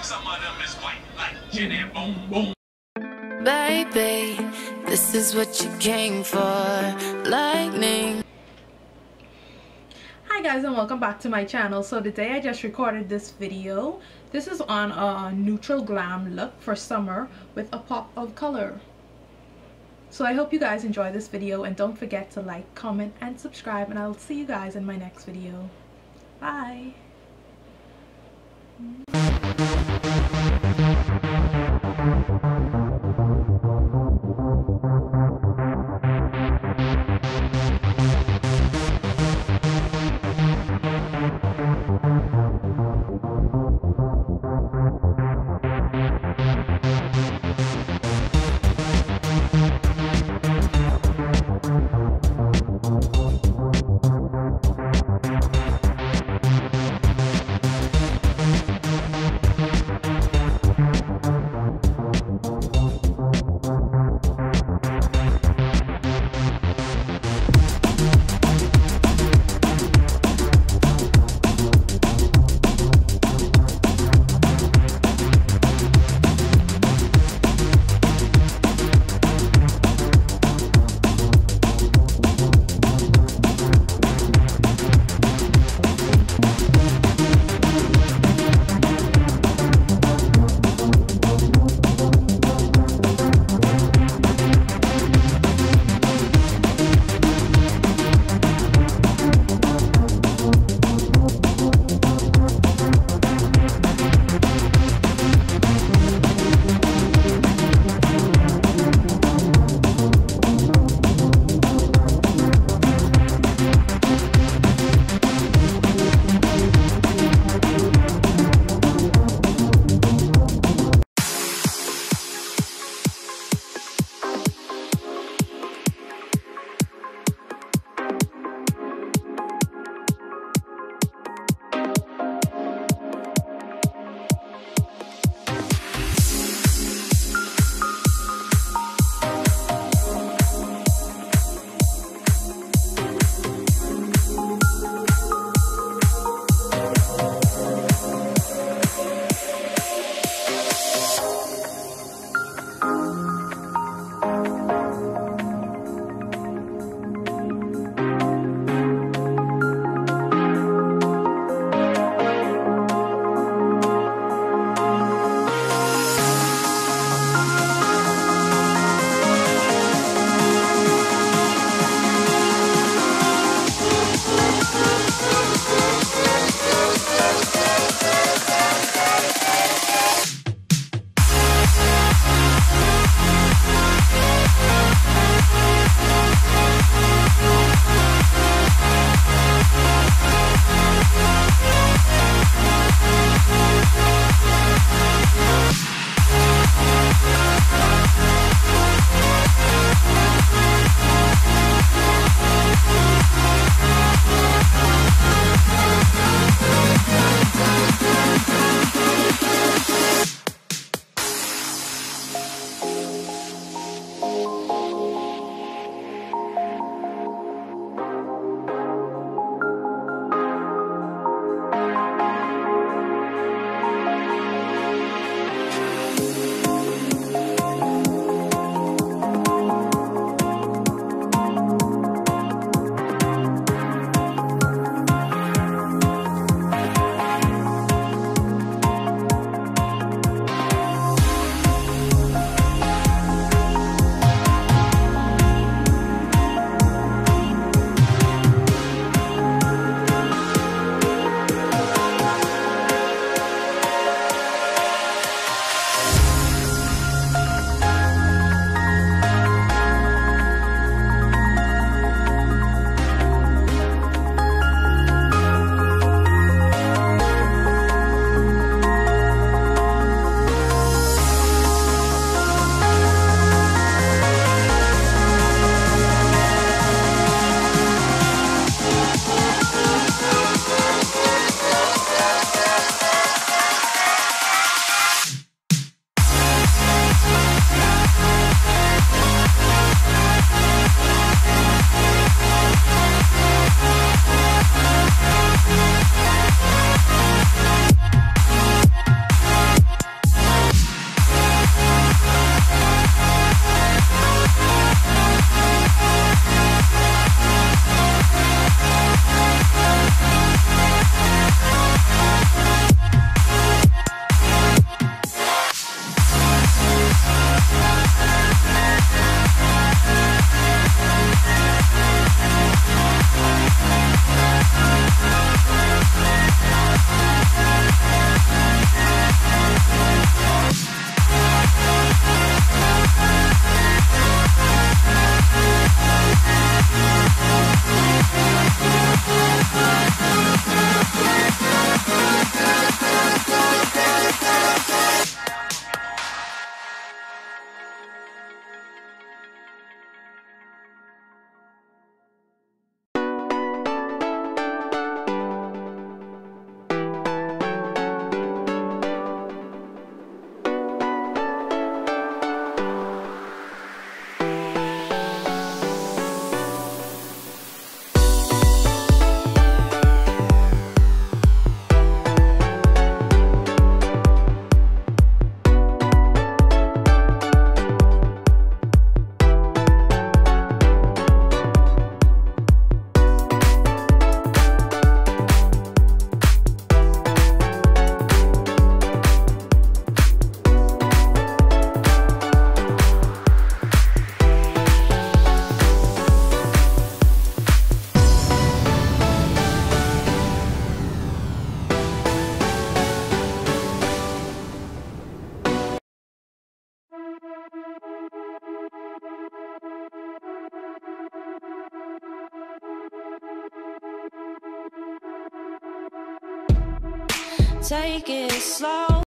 Some of them is white like Jenny Boom Boom. Baby, this is what you came for. Lightning. Hi guys, and welcome back to my channel. So today I just recorded this video. This is on a neutral glam look for summer with a pop of color. So I hope you guys enjoy this video, and don't forget to like, comment, and subscribe, and I'll see you guys in my next video. Bye! take it slow.